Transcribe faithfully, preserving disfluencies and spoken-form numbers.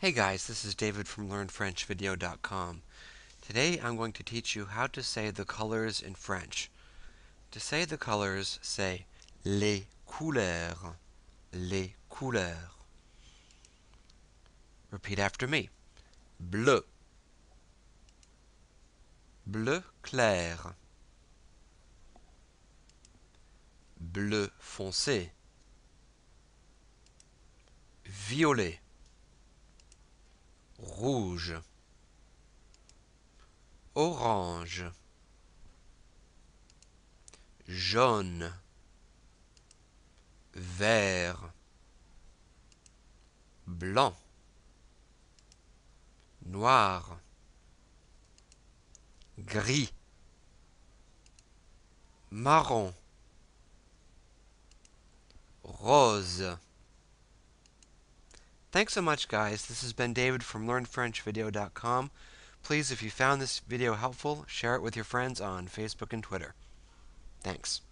Hey guys, this is David from learn french video dot com. Today I'm going to teach you how to say the colors in French. To say the colors, say les couleurs, les couleurs. Repeat after me. Bleu, bleu clair, bleu foncé, violet, rouge, orange, jaune, vert, blanc, noir, gris, marron, rose. Thanks so much, guys. This has been David from learn french video dot com. Please, if you found this video helpful, share it with your friends on Facebook and Twitter. Thanks.